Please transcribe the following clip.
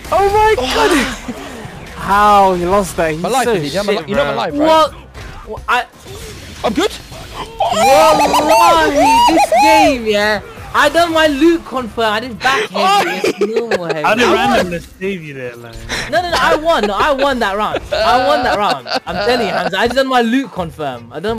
Oh my god! How you lost that? He's My life, so Indeed. shit, You're not bro. alive, right? What? I'm good. Wallahi, this game, yeah. I done my loot confirm. I did back heavy. It's normal heavy. How did I won. randomness save you there, like? No, I won. No, I won that round. I won that round. I'm telling you, Hamza. I just done my loot confirm. I done.